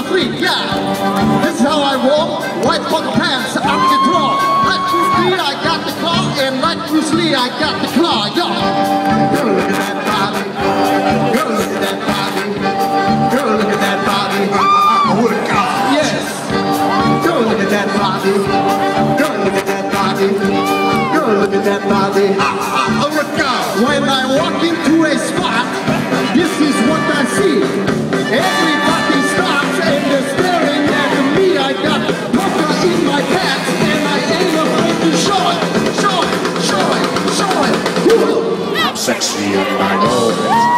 street, yeah. This is how I walk, white polo pants, up the draw. Like Bruce Lee, I got the car, and like Bruce Lee, I got the claw, yo. Girl, look at that body. Girl, look at that body. Girl, look at that body. What a God. Yes. Girl, look at that body. Girl, look at that body. Girl, look at that body. Oh my God. When I walk into a spot, this is what I see. Everybody stops and they're staring at me. I got poker in my pants and I ain't afraid to show it, show it, show it, show it. Woo! I'm sexy and I know it.